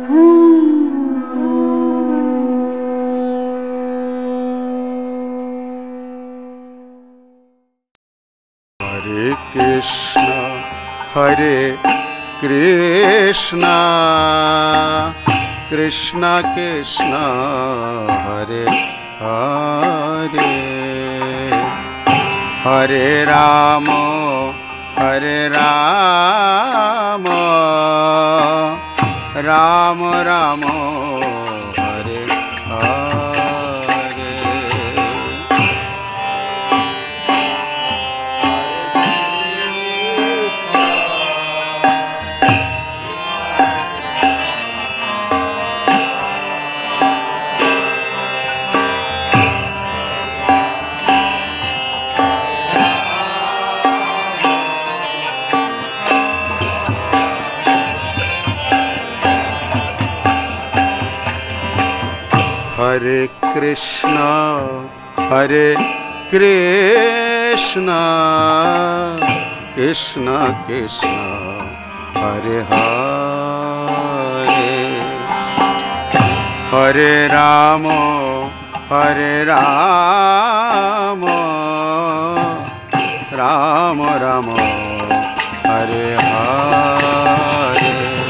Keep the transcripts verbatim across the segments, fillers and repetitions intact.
Hare Krishna, Hare Krishna, Krishna Krishna, Hare Hare, Hare Rama, Hare Rama, Rama Rama, Hare Hare. Hare Krishna, Hare Krishna, Krishna Krishna, Hare Hare, Hare Rama, Hare Rama, Rama Rama, Hare Hare.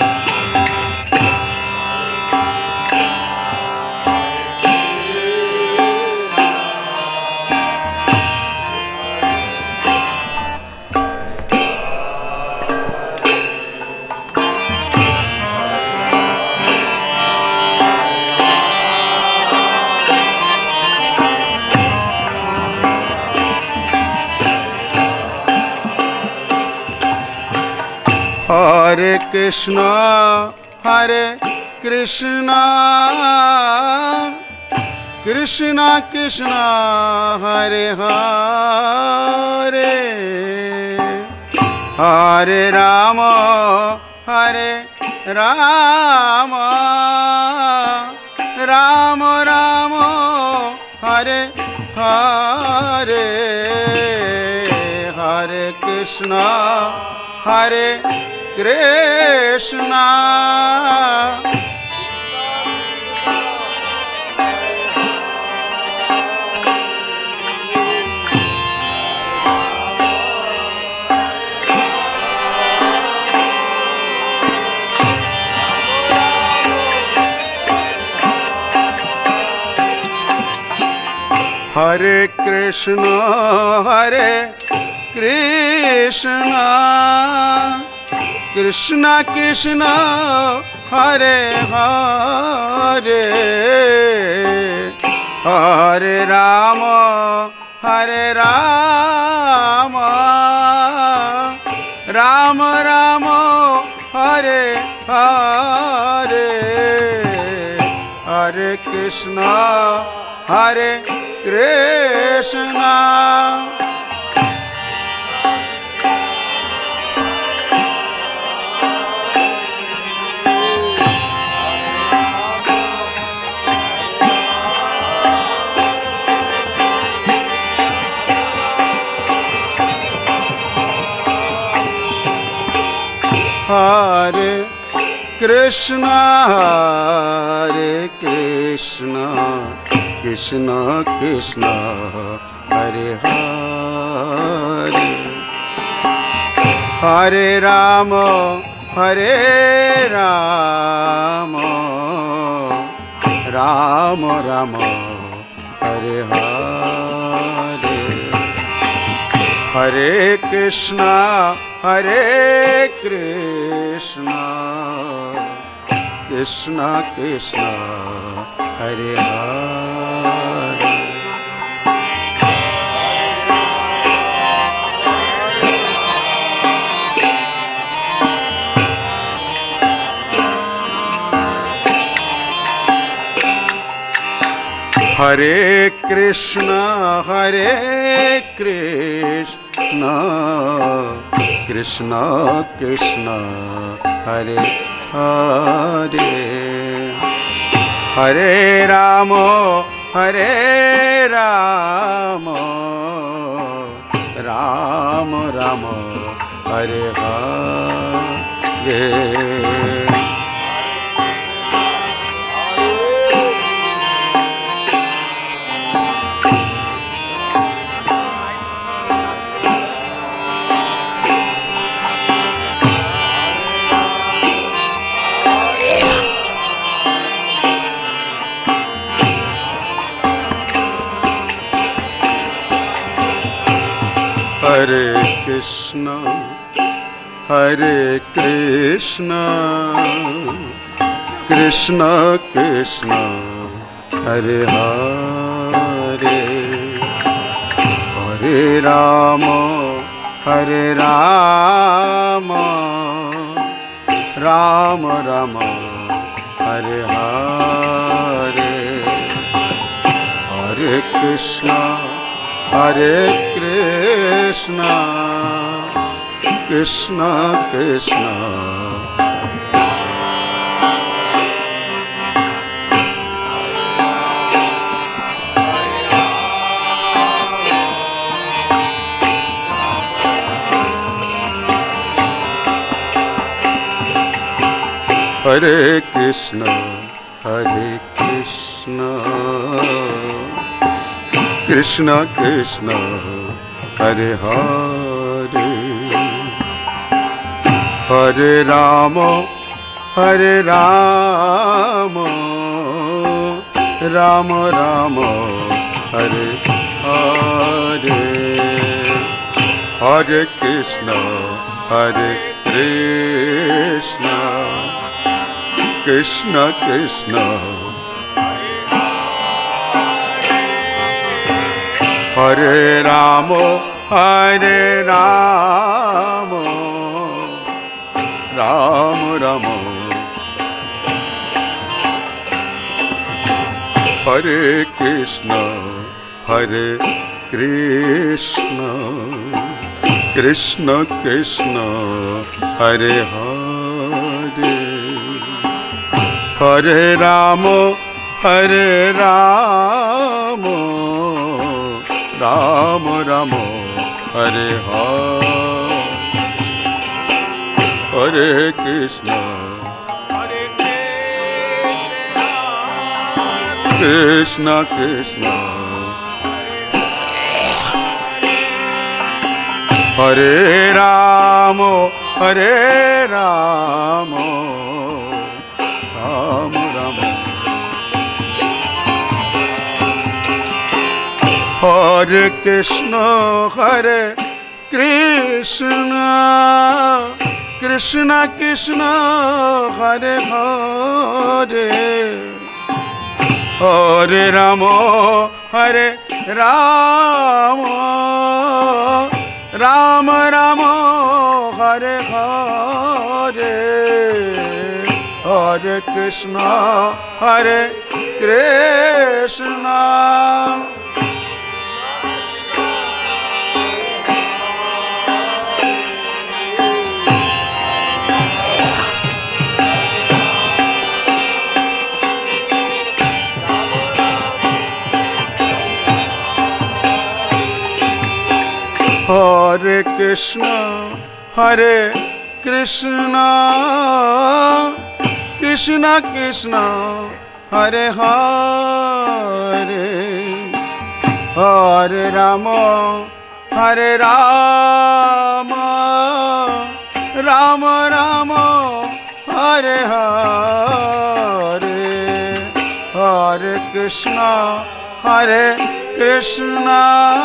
Hare Krishna, Hare Krishna, Krishna Krishna, Hare Hare, Hare Rama, Hare Rama, Rama Rama, Hare Hare, Hare Krishna, Hare Krishna, Hare Krishna, Hare Krishna, Krishna Krishna, Hare Hare, Hare Rama, Hare Rama, Rama Rama, Hare Hare, Hare Krishna, Hare Krishna. Hare Krishna, Hare Krishna, Krishna Krishna, Hare Hare, Hare Rama, Hare Rama, Rama Rama, Hare Hare, Hare Krishna, Hare Krishna, Krishna Krishna, Hare Hare. Hare Krishna, Hare Krishna, Krishna Krishna, Hare Hare, Hare Rama, Hare Rama, Rama Rama, Hare Hare. Krishna हरे कृष्ण कृष्ण कृष्ण हरे हरे हरे राम हरे राम राम राम हरे हरे हरे कृष्ण हरे कृष्ण कृष्ण कृष्ण हरे कृष्ण हरे कृष्ण कृष्ण कृष्ण हरे हरे हरे राम हरे राम राम राम हरे हरे हरे कृष्ण हरे कृष्ण कृष्ण कृष्ण हरे राम हरे राम राम राम हरे कृष्ण हरे कृष्ण कृष्ण कृष्ण हरे हरे हरे राम हरे राम राम राम हरे हरे हरे कृष्ण कृष्ण कृष्ण हरे राम हरे राम राम राम हरे कृष्ण हरे कृष्ण कृष्ण कृष्ण हरे हरे हरे राम हरे राम राम राम हरे हरे हरे कृष्ण हरे कृष्ण हरे कृष्ण हरे कृष्ण कृष्ण कृष्ण हरे हरे हरे राम हरे राम राम राम हरे हरे हरे कृष्ण हरे कृष्ण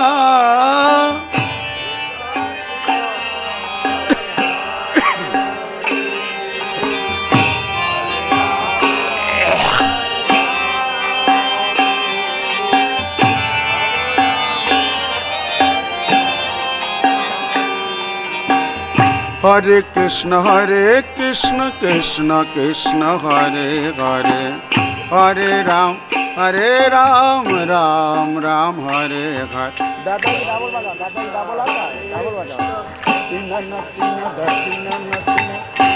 हरे कृष्ण हरे कृष्ण कृष्ण कृष्ण हरे हरे हरे राम हरे राम राम राम हरे हरे दादा double बजा दादा double आता double बजा तीन न तीन दस तीन न तीन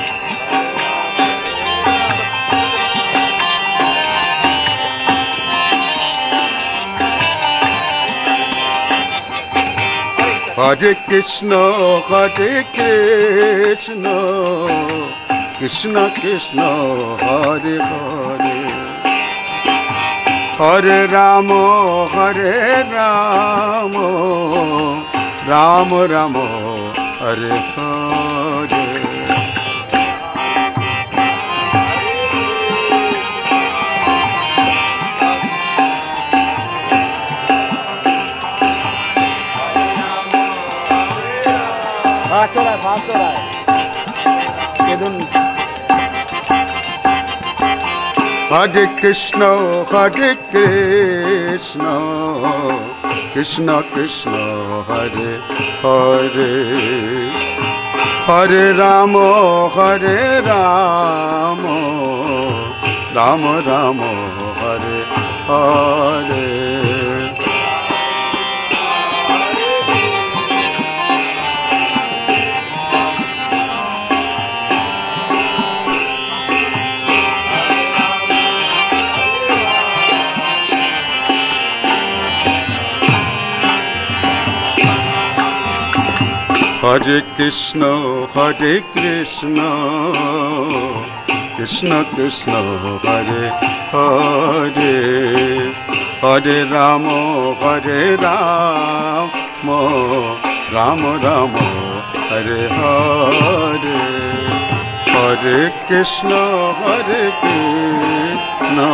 हरे कृष्ण हरे कृष्ण कृष्ण कृष्ण हरे हरे हरे राम हरे राम राम राम हरे हरे तो रहा है ये धुन। हरे कृष्ण हरे कृष्ण कृष्ण कृष्ण हरे हरे हरे राम हरे राम राम राम हरे हरे। हरे कृष्ण हरे कृष्ण कृष्ण कृष्ण हरे हरे हरे राम हरे राम राम राम हरे हरे हरे कृष्ण हरे कृष्ण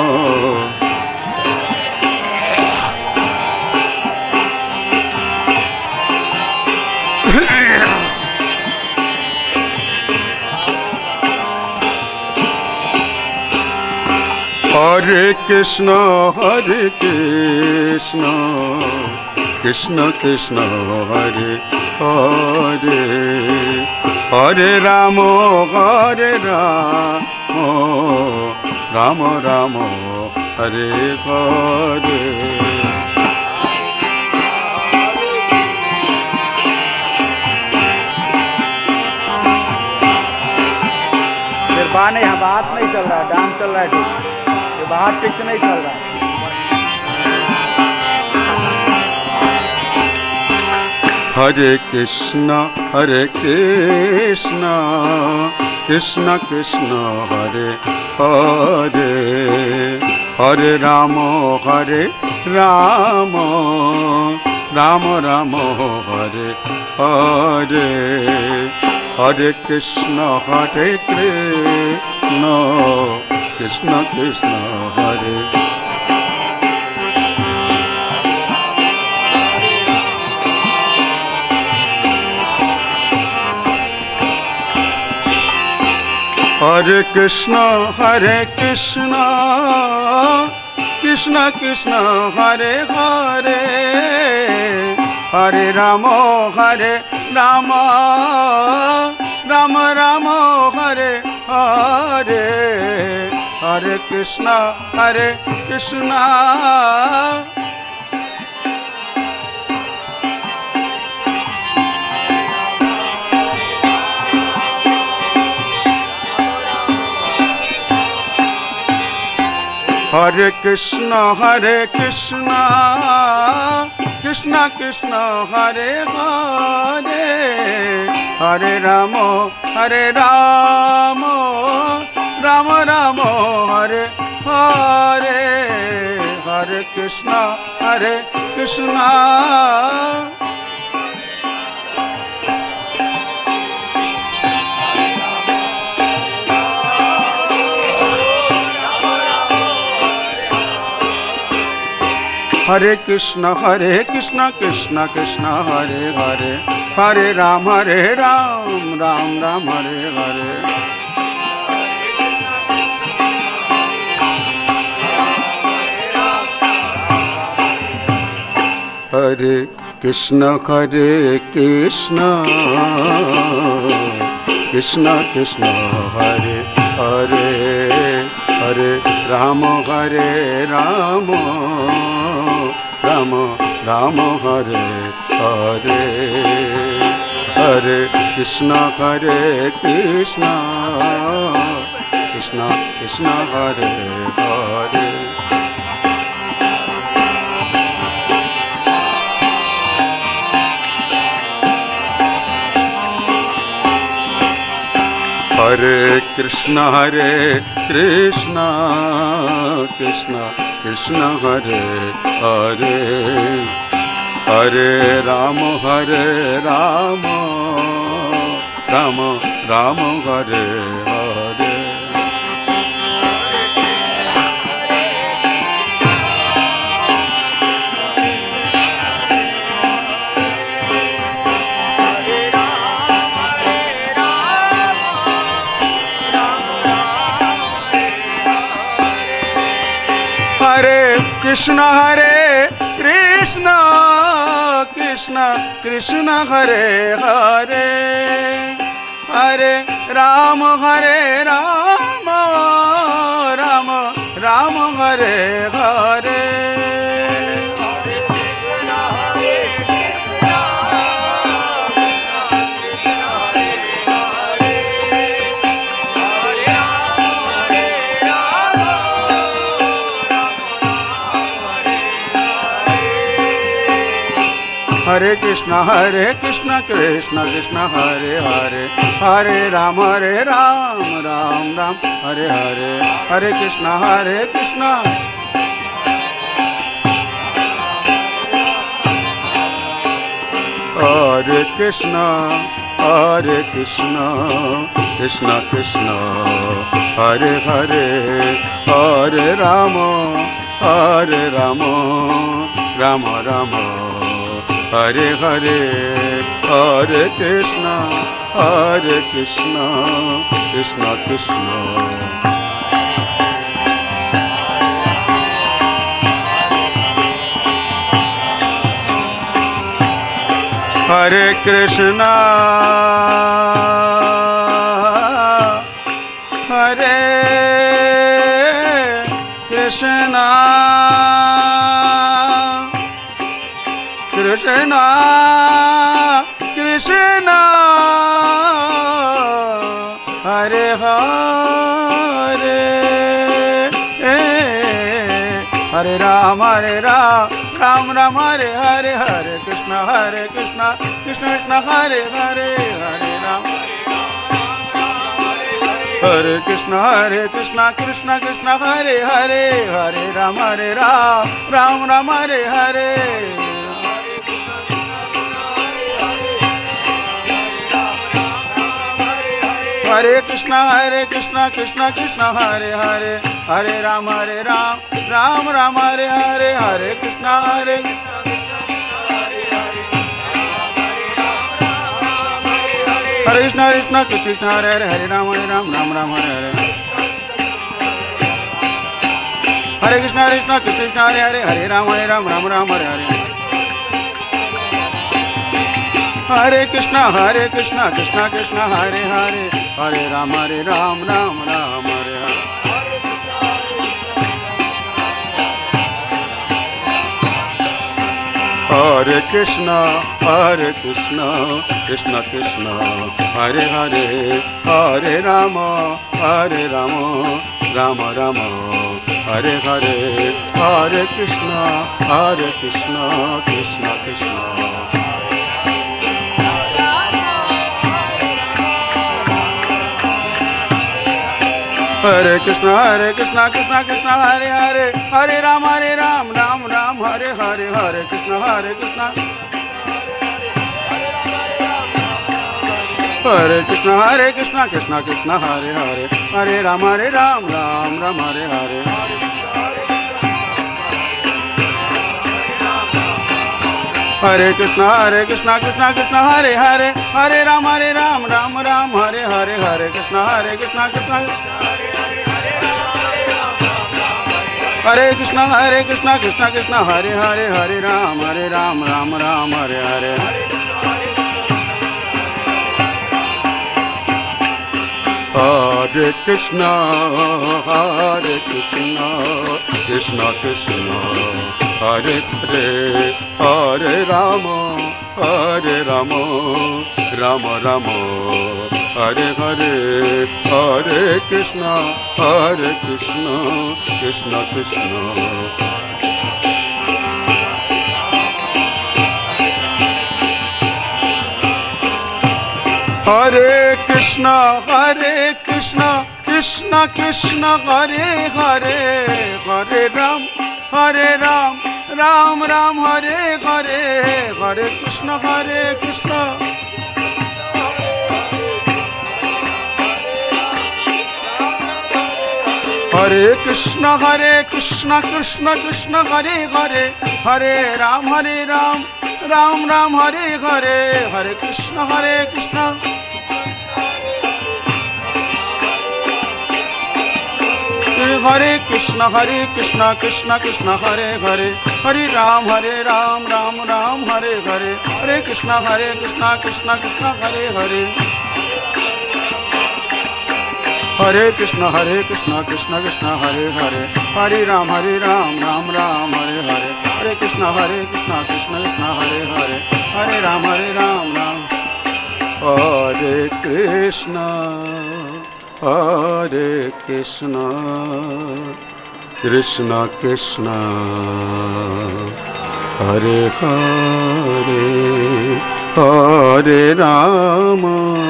हरे कृष्ण हरे कृष्ण कृष्ण कृष्ण हरे हरे हरे राम हरे राम राम राम हरे हरे। फिर बाने यहाँ बात नहीं चल रहा, डांस चल रहा है ठीक, बाहर ठीक से नहीं चल रहा। हरे कृष्ण हरे कृष्ण कृष्ण कृष्ण हरे हरे हरे राम हरे राम राम राम हरे हरे हरे कृष्ण हरे कृष्ण कृष्ण कृष्ण हरे। हरे कृष्ण हरे कृष्ण कृष्ण कृष्ण हरे हरे हरे राम हरे राम राम राम हरे हरे हरे कृष्ण हरे कृष्ण हरे कृष्ण हरे कृष्ण कृष्ण कृष्ण हरे हरे हरे राम हरे राम राम राम हरे हरे हरे कृष्ण हरे कृष्ण हरे कृष्ण हरे कृष्ण कृष्ण कृष्ण हरे हरे हरे राम हरे राम राम राम हरे हरे। हरे कृष्ण हरे कृष्ण कृष्ण कृष्ण हरे हरे हरे राम हरे राम राम राम हरे हरे हरे कृष्ण हरे कृष्ण कृष्ण कृष्ण हरे हरे। हरे कृष्ण हरे कृष्ण कृष्ण कृष्ण हरे हरे हरे राम हरे राम राम राम हरे हरे। कृष्ण हरे कृष्ण कृष्ण कृष्ण हरे हरे हरे राम हरे राम राम राम हरे हरे हरे कृष्ण हरे कृष्ण कृष्ण कृष्ण हरे हरे हरे राम हरे राम राम राम हरे हरे हरे कृष्ण हरे कृष्ण हरे कृष्ण हरे कृष्ण कृष्ण कृष्ण हरे हरे हरे राम हरे राम राम राम हरे हरे हरे कृष्ण हरे कृष्ण कृष्ण कृष्ण हरे कृष्ण हरे कृष्ण कृष्ण कृष्ण हरे हरे हरे राम हरे राम राम राम हरे हरे हरे कृष्ण हरे कृष्ण कृष्ण कृष्ण हरे हरे हरे राम हरे कृष्ण हरे कृष्ण कृष्ण कृष्ण हरे हरे हरे राम हरे राम राम राम हरे हरे हरे कृष्ण हरे कृष्ण कृष्ण कृष्ण हरे हरे हरे राम हरे राम राम राम हरे हरे हरे कृष्ण हरे हरे कृष्ण कृष्ण कृष्ण हरे हरे हरे राम हरे राम राम राम हरे हरे हरे कृष्ण हरे कृष्ण कृष्ण हरे हरे हरे राम हरे राम राम राम हरे हरे हरे कृष्ण हरे कृष्ण कृष्ण कृष्ण हरे हरे हरे राम हरे राम राम राम हरे हरे हरे कृष्ण हरे कृष्ण कृष्ण कृष्ण हरे हरे हरे राम हरे राम राम राम हरे हरे हरे कृष्ण हरे कृष्ण कृष्ण कृष्ण हरे कृष्ण हरे कृष्ण कृष्ण कृष्ण हरे हरे हरे राम हरे राम राम राम हरे हरे हरे कृष्ण हरे कृष्ण हरे कृष्ण हरे कृष्ण कृष्ण कृष्ण हरे हरे हरे राम हरे राम राम राम हरे हरे हरे कृष्ण हरे कृष्ण कृष्ण कृष्ण हरे हरे हरे राम हरे राम राम राम हरे हरे हरे कृष्ण हरे कृष्ण कृष्ण हरे कृष्ण हरे कृष्ण कृष्ण कृष्ण हरे हरे हरे राम हरे राम राम राम हरे हरे हरे कृष्ण हरे कृष्ण कृष्ण कृष्ण हरे हरे हरे राम हरे राम राम राम हरे हरे हरे कृष्ण हरे कृष्ण कृष्ण कृष्ण हरे कृष्ण हरे कृष्ण कृष्ण कृष्ण हरे हरे हरे राम हरे राम राम राम हरे हरे हरे कृष्ण हरे कृष्ण हरे कृष्ण हरे कृष्ण कृष्ण कृष्ण हरे हरे हरे राम हरे राम राम राम हरे हरे हरे कृष्ण हरे कृष्ण हरे कृष्ण हरे कृष्ण कृष्ण कृष्ण हरे हरे हरे राम हरे राम राम राम हरे हरे हरे कृष्ण हरे कृष्ण कृष्ण कृष्ण हरे हरे हरे कृष्ण हरे कृष्ण कृष्ण कृष्ण हरे हरे हरे राम हरे राम राम राम हरे हरे हरे कृष्ण हरे कृष्ण कृष्ण कृष्ण हरे हरे हरे राम हरे राम राम हरे कृष्ण हरे कृष्ण कृष्ण कृष्ण हरे हरे हरे राम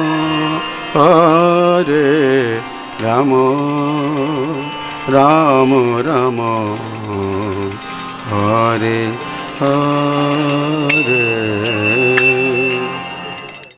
हरे राम राम राम हरे हरे